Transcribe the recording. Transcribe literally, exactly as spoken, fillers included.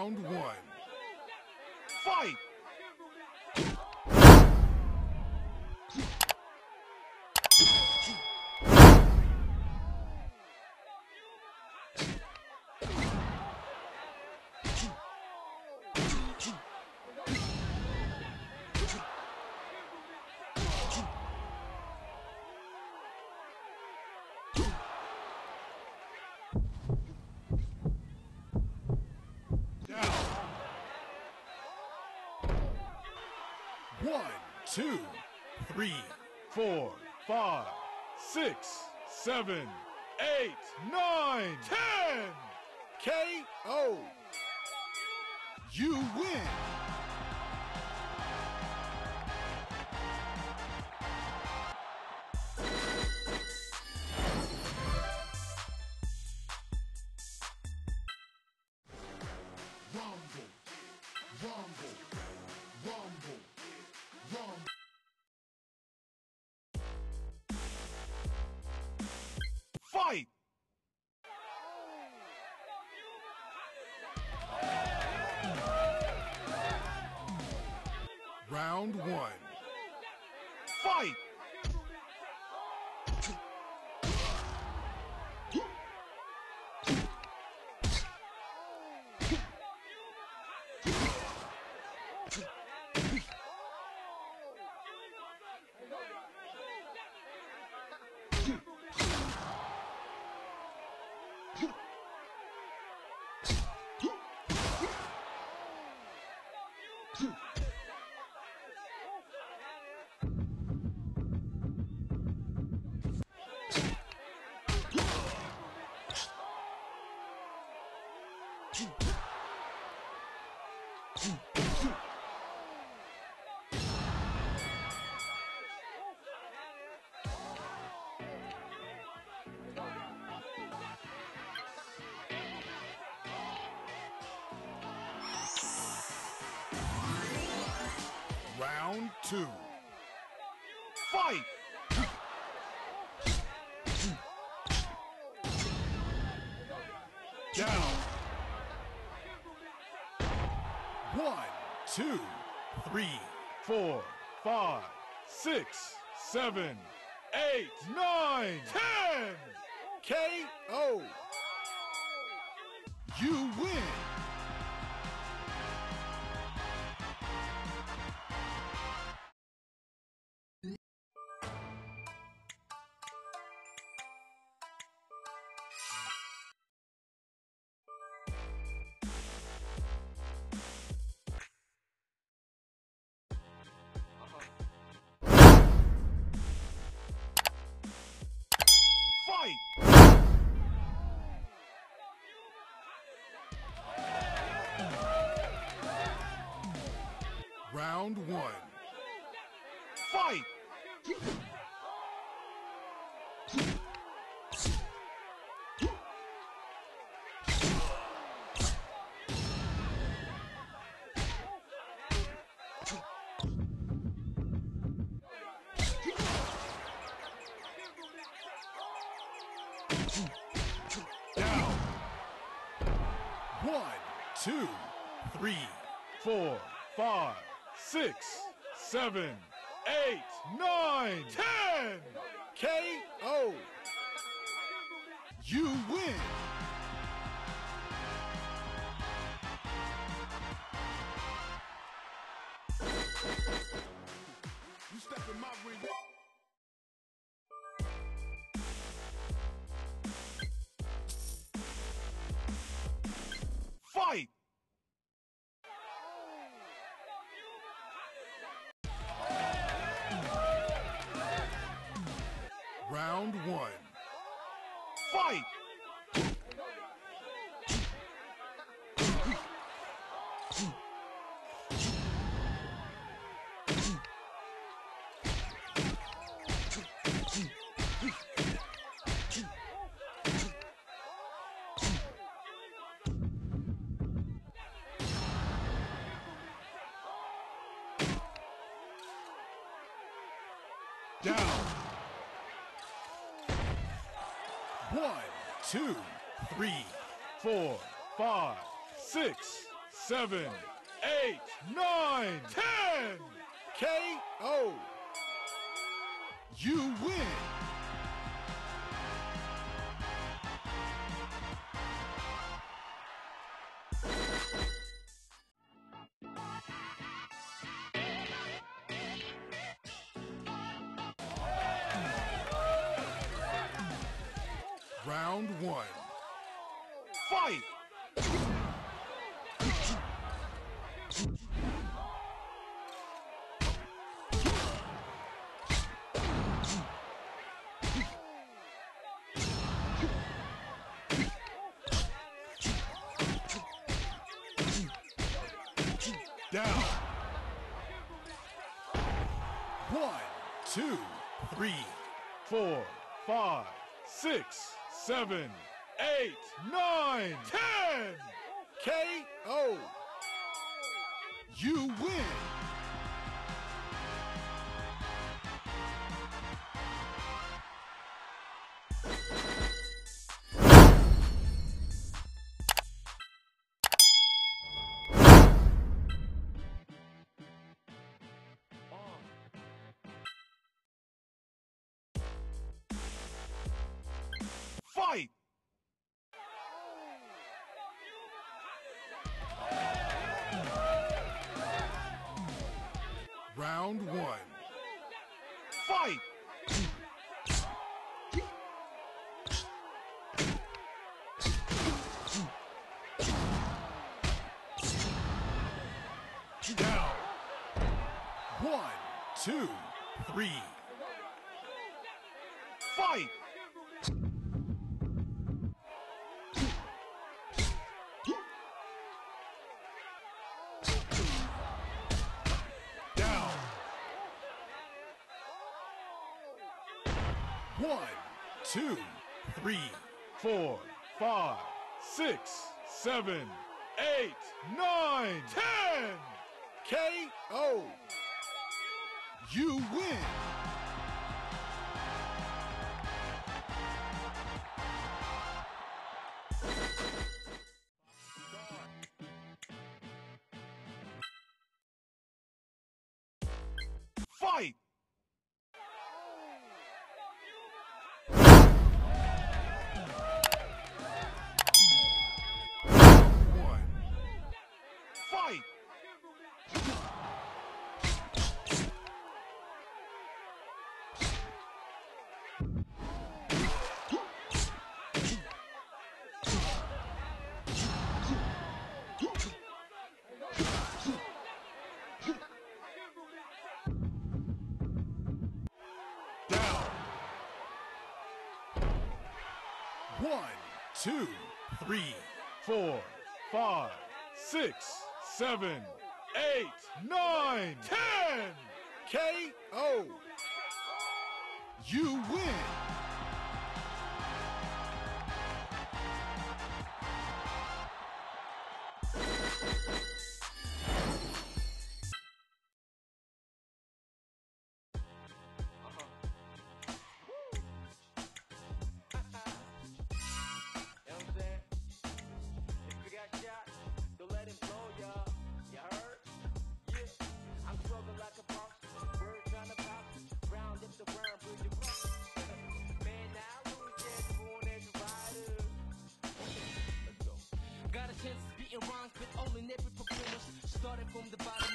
Round one. Fight! One, two, three, four, five, six, seven, eight, nine, ten! K O You win! Rumble, rumble, rumble, rumble. Fight! Round one. Fight! Round two. Fight! Down. One, two, three, four, five, six, seven, eight, nine, ten! K O You win! Fight! Round one. Fight! Down. One, two, three, four, five, six, seven, eight, nine, ten! K O You win! You step in my ring. Fight! Round one. Fight! Down. One, two, three, four, five, six, seven, eight, nine, ten. K O. You win. Round one. Fight! Down. One, two, three, four, five, six, seven, eight, nine, ten. K O. You win. Fight! Round one. Fight! Down. One, two, three. Fight! One, two, three, four, five, six, seven, eight, nine, ten. K O. You win. Fight! Fight! Down. One, two, three, four, five, six, seven, eight, nine, ten. K O. You win. Got a chance of spitting rhymes, but all in every performance. Started from the bottom.